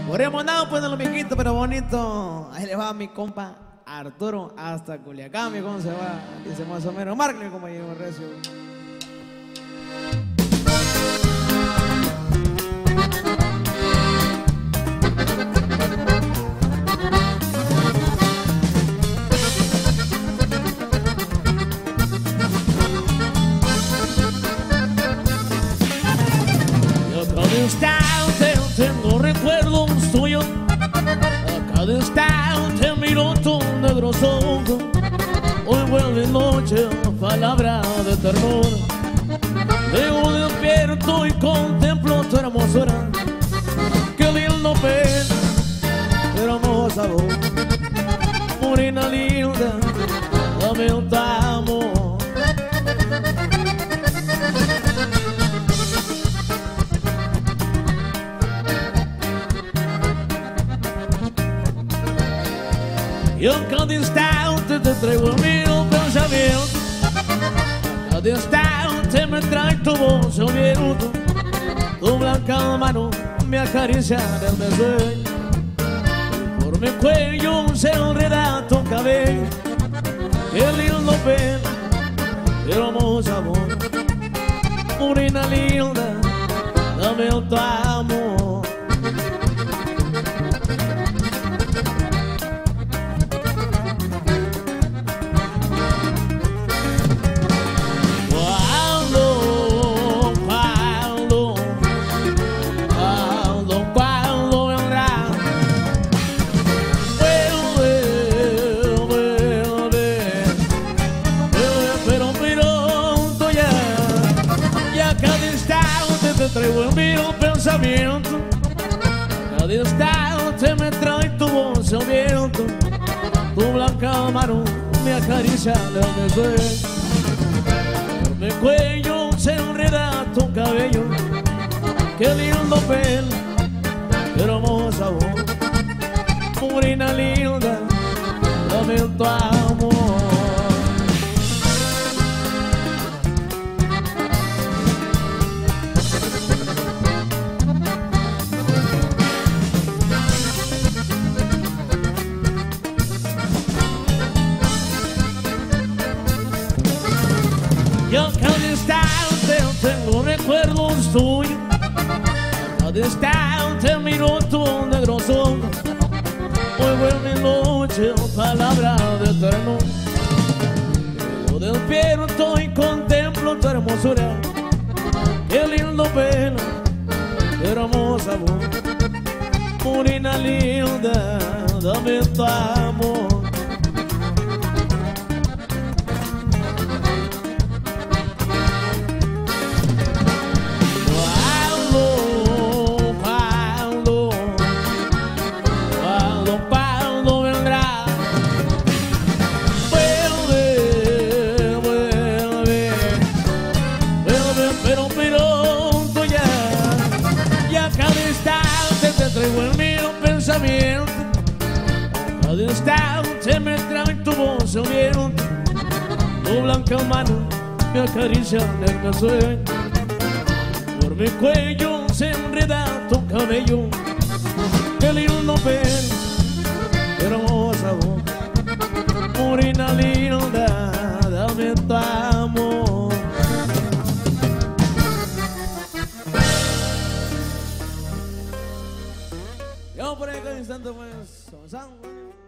Podríamos andar pues de lo viejito pero bonito. Ahí le va mi compa Arturo hasta Culiacán, mi cómo se va. Dice más o menos, márquenle compañero recio. A cada instante tengo recuerdos tuyos, a cada instante miro tu negro ojos. Hoy vuelve noche, palabra de ternura. Luego despierto y contemplo tu hermosura. Qué lindo pelo, hermosa voz, morena linda, dame un amor. Y a cada instante te traigo mil pensamientos, a cada instante me trae tu voz al viento. Tu blanca mano me acaricia desde sueño, por mi cuello se enreda tu cabello. Qué lindo pelo, qué hermosa voz, morena linda, dame tu amor. Te traigo en mil pensamientos, cada instante me trae tu voz al viento. Tu blanca mano me acaricia desde mi sueño, por mi cuello se enreda tu cabello. Qué lindo pelo, qué hermosa voz, morena linda, dame tu amor. Y a cada instante tengo recuerdos tuyos, a cada instante miro tu negro ojos. Hoy vuelve noche, palabra de ternura. Luego despierto y contemplo tu hermosura. Qué lindo pelo, qué hermosa voz, morena linda, dame tu amor. Traigo en mí un pensamiento, a cada instante me trae tu voz al viento. Tu blanca mano me acaricia en el sueño, por mi cuello se enreda tu cabello. Qué lindo pelo, qué hermosa voz, morena linda, dame tu amor. Yo por ahí cada instante pues,